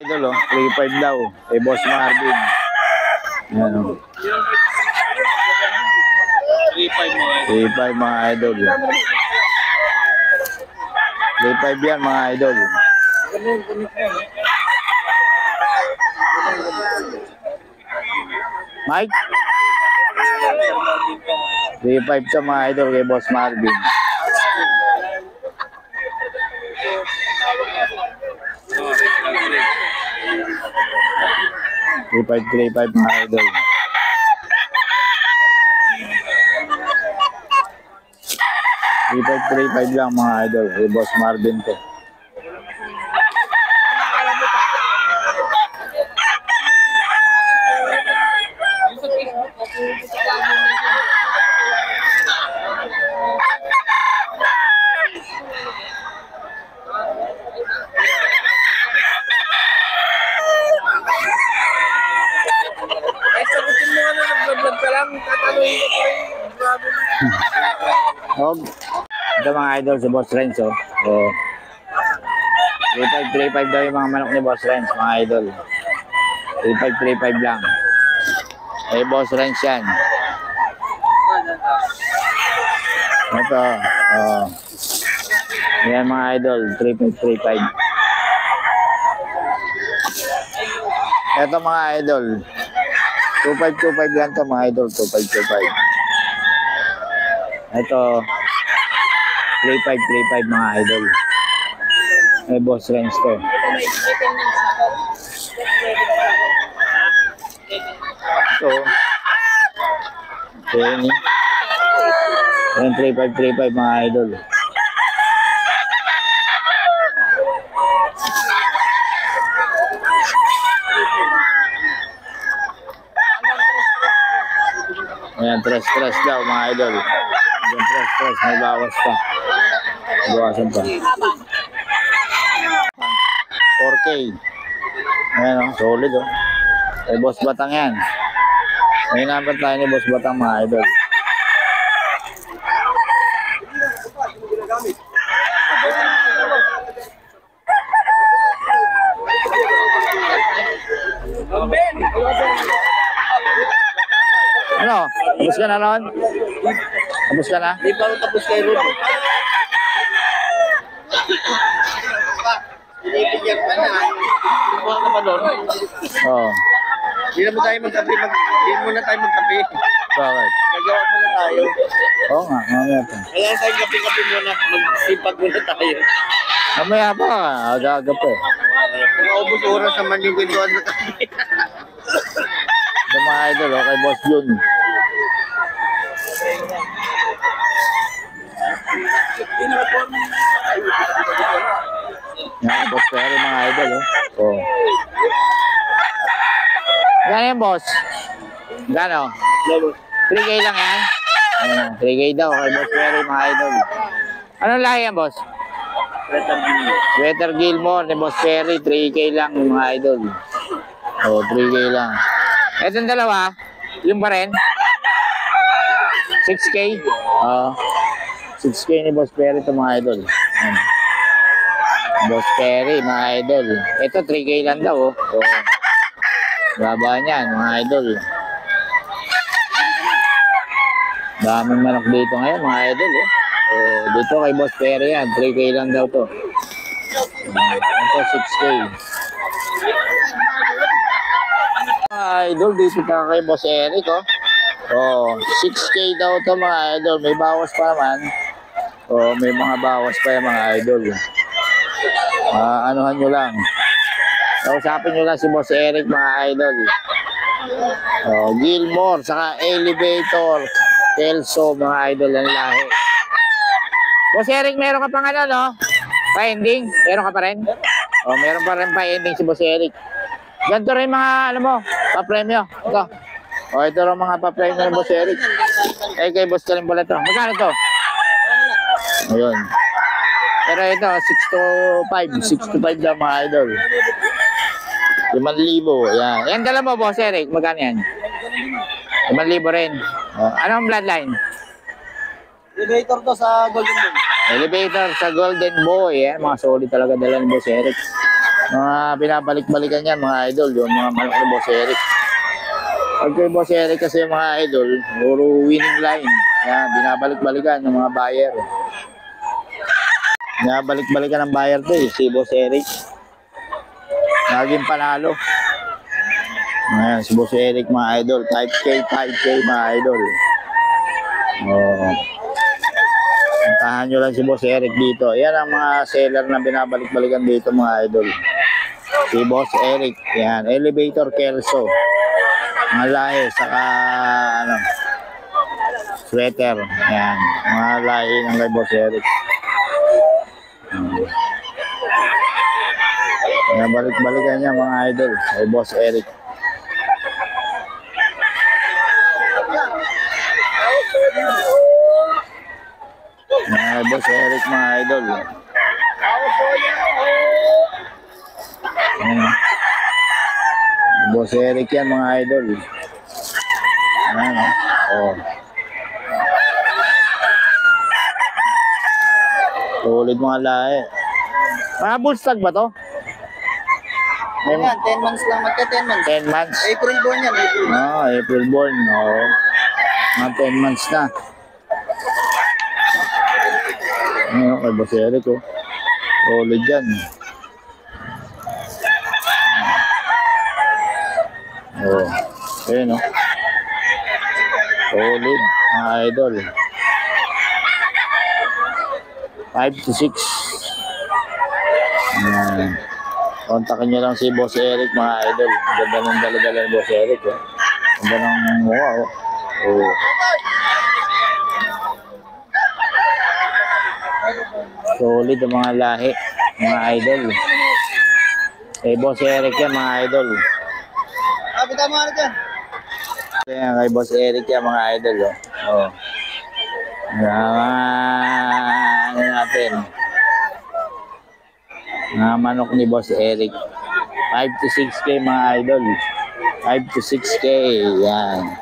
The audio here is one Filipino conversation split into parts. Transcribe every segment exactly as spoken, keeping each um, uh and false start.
idol, oh. three five daw. Kay Boss Marvin. Ayan, oh. three five mga idol. three five mga idol. three five yan mga idol. Mike? three five sa mga idol kay Boss Marvin. three five, three five mga idol. three five, three five lang mga idol kay Boss Marvin to. Oh, ito mga idol si Boss Renzo. Oh. three five, three five daw yung mga manok ni Boss Renzo, mga idol. three five, three five lang. Eh, Boss Renzo yan. Ito, oh. Yan mga idol, three five, three five. Ito mga idol, two five, two five lang to mga idol, two five, two five. Ito, three five, three five mga idol. May Boss Renz to. Ito. Ayan. Ayan, three five, three five mga idol. Ayan, tres tres daw mga idol. Ayan, tres tres, may bawas pa. Bawasan pa. four K. Ayan o, solid o. Ay, Boss Batang yan. May number tayo ni Boss Batang mga idol. Ano? Tapos ka na ron? Tapos ka na? Hindi pa ako tapos kay Rudy. Pinipigyan ka na. Kuha ka pa doon. Oo. Hindi na mo tayo magkape. Hindi muna tayo magkape. Bakit? Nagawa muna tayo. Oo nga, mamaya pa. Kaya tayo kape-kape muna. Magsipag muna tayo. Mamaya pa, aga-aga pa eh. Pag-aubos oras naman yung kwentuhan na tayo. Ito mga idol, okay, Boss Jun. Yan, Boss Perry mga idol, oh. Oh. Gano yan, Boss? Gano? three K lang yan? Ayan, three K daw kay Boss Perry mga idol. Anong lahi yan, Boss? Sweater Gilmore ni Boss Perry, three K lang mga idol. Oh, three K lang. Etong dalawa, yung pa rin? six K? Oo. Uh, six K ni Boss Perry ito mga idol. Ayan. Boss Perry mga idol. Ito three K lang daw. Oh. Oh. Baba niyan mga idol. Daming manok dito ngayon mga idol. Oh. Oh, dito kay Boss Perry yan. three K lang daw to. Ito six K. Idol, dito pa kay Boss Eric, oh. Oh, six K daw to mga idol. May bawas pa naman. Oh, may mga bawas pa yung mga idol. Ah, anuhan nyo lang. Kausapin nyo lang si Boss Eric mga idol. Oh, Gilmore, saka Elevator, Kelso mga idol ang lahi. Boss Eric, meron ka pang ano, no? Pa-ending? Meron ka pa rin? Oh, meron pa rin pa-ending si Boss Eric. Ganito rin mga, ano mo, pa-premyo. Ito. O, ito rin mga pa-premyo ng Boss Eric. Eh, kay Boss ka rin pala ito. Magkano ito? Ayun. Pero ito, six to five. six to five lang mga idol. limang libo. Yan. Yan dala mo, Boss Eric. Magkano yan? limang libo rin. O, anong bloodline? Elevator to sa Golden Boy. Elevator sa Golden Boy. Yan, mga solid talaga dala ni Boss Eric. Mga binabalik-balikan yan mga idol, yung mga manok ni Boss Eric. Pag kay Boss Eric kasi mga idol, puro winning line. Yan, binabalik-balikan yung mga buyer. Binabalik-balikan ng buyer to eh, si Boss Eric. Laging panalo. Ayan, si Boss Eric mga idol, five K, five K mga idol. Oh. Puntahan nyo lang si Boss Eric dito. Yan ang mga seller na binabalik-balikan dito mga idol. Si Boss Eric. Yan. Elevator Kelso. Mga lahi. Saka ano. Sweater. Yan. Mga lahi ng kay Boss Eric. Hmm. Yan. Balik-balikan niya mga idol. Kay Boss Eric. Mga Boss Eric mga idol. Ayan. Boss Eric yan mga idol. Ayan o. Oh. Tulid mga lahi. Mga bullstag ba to? Ano yan, ten months lang, magka ten months. ten months. April born yan, April. Oh, April born. Oh. Mga ten months na. Ano kay Boss Eric oh. Solid yan. Oh. Ayun oh. Solid mga idol. five to six. Ayan. Kontakin nyo lang si Boss Eric mga idol. Ganda ng dala-dala ni Boss Eric oh. Ganda ng mukha oh. Oh. Solid ang mga lahi, mga idol. Eh, Boss Eric yan, mga idol. Kapit mo ano dyan? Yan, kay Boss Eric yan, mga idol. Oh. Oh. Mga, ano natin. Mga manok ni Boss Eric. five to six K, mga idol. five to six K, yan.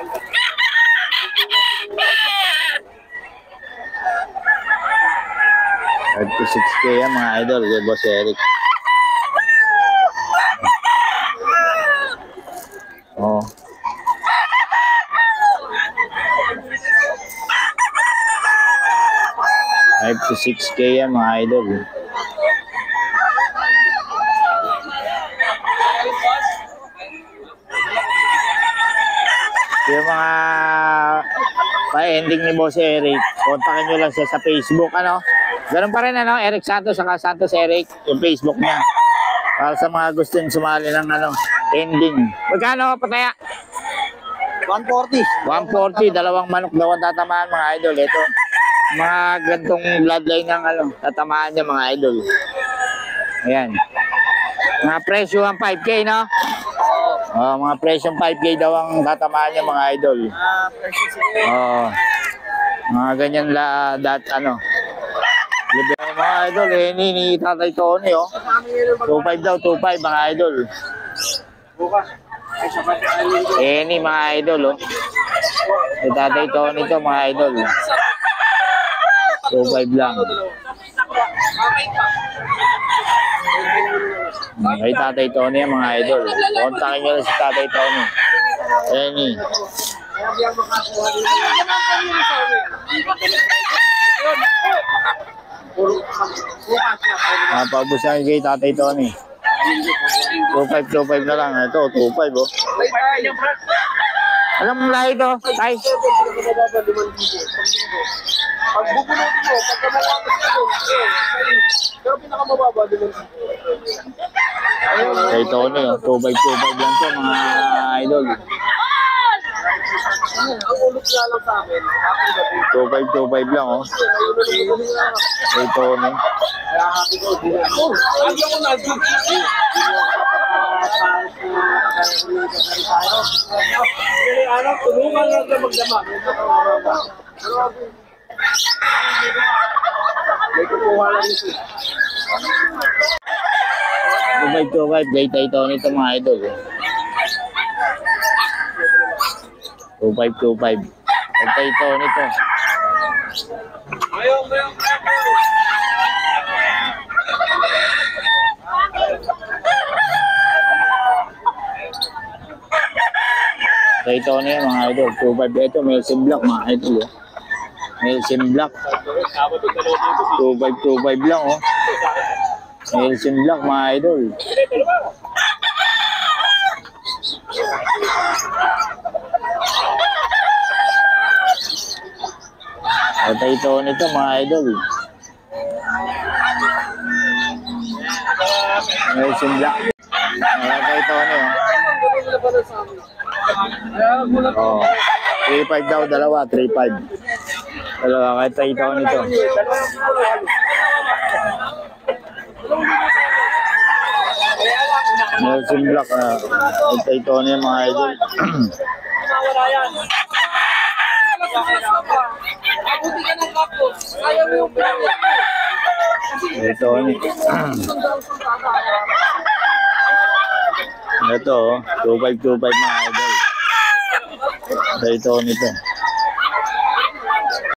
five to six K yan mga idol kay Boss Eric. Oh. five to six K yan mga idol. Yung mga pa-ending ni Boss Eric, kontakin nyo lang siya sa Facebook, ano? Ganun pa rin, ano? Eric Santos, saka Santos Eric, yung Facebook niya. Para sa mga gustong sumali ng, ano, ending. Magkano, pataya? one forty. one forty, dalawang manok daw ang tatamaan, mga idol. Ito, mga gantong bloodline ng, ano, tatamaan niya, mga idol. Ayan. Mga presyo ang five K, no? Oh, mga presyo five K daw ang tatamaan niya, mga idol. Ah, precious. Oh. Mga ganyan la dat ano. Libre mga idol eh ni, ni Tatay Tony oh. two five daw, two five mga idol. Bukas. Ay, sabat. Eh ni mga idol oh. Si Tatay Tony to mga idol. two five lang. Kay Tatay Tony yan mga idol. Kontakin nyo lang si Tatay Tony. Eh ni. Ah, paubos na kay Tatay Tony. two five, two five na lang. Ito, two five oh. Alam mo lahi ito, tay? Pag bubunutin mo, pag kamalakas ito, pero pinakamababa din. Kay Tony oh, two five, two five lang to mga idol. Ang ulot nga lang sa akin, happy gabi. two five, two five lang oh. Kay Tony. Kaya happy ko, di na ako. Hindi ako nag-group. Ano, tulungan lang na magdama. May kukuha lang ito. two five, two five, kay Tay Tony ito mga idol. two five, two five. Kay Tay Tony ito. Mayong, mayong, mayong. Ito na yan mga idol. two five. Ito, Melsim Black mga idol. Oh. Melsim Black. two five, two five lang oh. Melsim Black mga idol. Ito ito nito mga idol. Melsim Black. Ito ito niyo. Oh. three five daw dalawa, three five. Dalawa kahit ito nito. Melsim Black na. Ito ito niyo mga idol. Mabuti ka ng kapos. Ayaw mo yung pera. Ito niyo. Ito, two five two five mga idol. Ito nito.